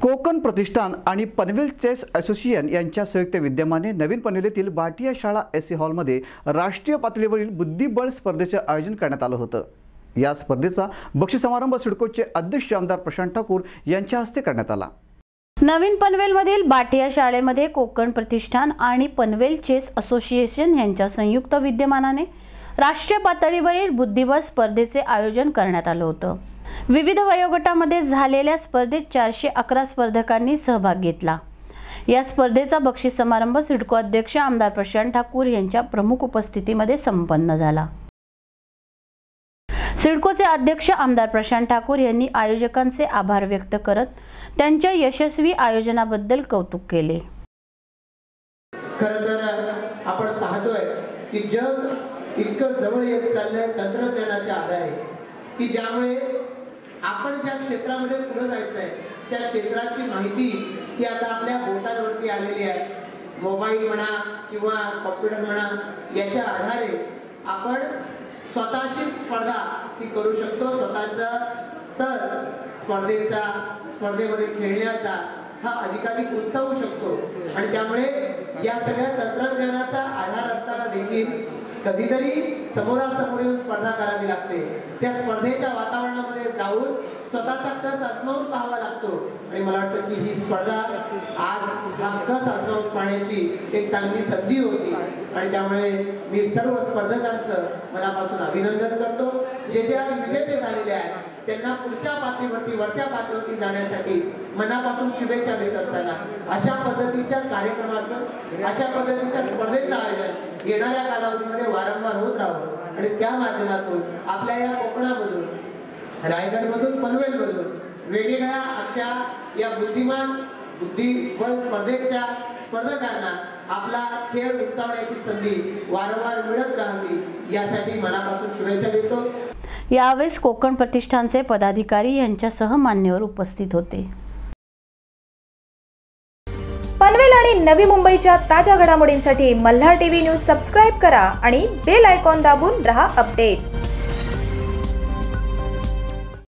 कोकण प्रतिष्ठान आणि Panvel chess association यांच्या संयुक्त विद्यमाने नवीन पनवेलीतील भाटिया शाळा एसी हॉलमध्ये राष्ट्रीय पातळीवरील बुद्धिबळ स्पर्धेचे आयोजन करण्यात आलं होतं। या स्पर्धेचा बक्षीस समारंभ सिडकोचे अध्यक्ष आमदार प्रशांत ठाकूर यांच्या हस्ते करण्यात आला। नवीन पनवेलमधील भाटिया शाळेमध्ये कोकण प्रतिष्ठान आणि पनवेल चेस असोसिएशन यांच्या संयुक्त विद्यमानाने राष्ट्रीय पातळीवरील बुद्धिबळ स्पर्धेचे आयोजन करण्यात आलं होतं। विविध वयोगटामध्ये झालेल्या स्पर्धेत 411 स्पर्धकांनी सहभाग घेतला। या स्पर्धेचा बक्षीस समारंभ सिडको अध्यक्ष आमदार प्रशांत ठाकूर यांच्या प्रमुख उपस्थितीमध्ये संपन्न झाला। सिडकोचे अध्यक्ष आमदार प्रशांत ठाकूर यांनी आयोजकांचे आभार व्यक्त करत त्यांच्या यशस्वी आयोजनाबद्दल कौतुक केले। खरं तर आपण पाहतोय की जग इतकं जवळ येत चाललंय तंत्रज्ञानाच्या आधारे, की ज्यामुळे आपण ज्या क्षेत्रामध्ये पुढे जायचं आहे त्या क्षेत्राची माहिती ही आता आपल्या बोटांवरती आलेली आहे। मोबाईल म्हणा किंवा कॉम्प्युटर म्हणा, याच्या आधारे आपण स्वतःची स्पर्धा ही करू शकतो। स्वतःचा स्तर स्पर्धेमध्ये खेळण्याचा हा अधिकाधिक उंचावू शकतो आणि त्यामुळे या सगळ्या तंत्रज्ञानाचा आधार असताना देखील कधीतरी समोरासमोर येऊन स्पर्धा करावी लागते। त्या स्पर्धेच्या वातावरणामध्ये जाऊन स्वतःचा कस आजमावून पाहावा लागतो आणि मला वाटतं की ही स्पर्धा आज हा कस आजमावून पाहण्याची एक चांगली संधी होती आणि त्यामुळे मी सर्व स्पर्धकांचं मनापासून अभिनंदन करतो। जे आज विजेते झालेले आहेत त्यांना पुढच्या पातळीवरती, वरच्या पातळीवरती जाण्यासाठी मनापासून शुभेच्छा देत असताना अशा पद्धतीच्या कार्यक्रमाचं, अशा पद्धतीच्या स्पर्धेचं आयोजन येणाऱ्या कालावधीमध्ये वारंवार होत राहावं आणि त्या माध्यमातून आपल्या या कोकणामधून, रायगडमधून, पनवेलमधून वेगवेगळ्या आमच्या या बुद्धिबळ स्पर्धेच्या स्पर्धकांना आपला खेळ उंचावण्याची संधी वारंवार मिळत राहावी यासाठी मनापासून शुभेच्छा देतो। यावेळी कोकण प्रतिष्ठानचे पदाधिकारी यांच्यासह मान्यवर उपस्थित होते। पनवेल आणि नवी मुंबईच्या ताज्या घडामोडींसाठी मल्हार टीव्ही न्यूज सबस्क्राइब करा आणि बेल आयकॉन दाबून रहा अपडेट।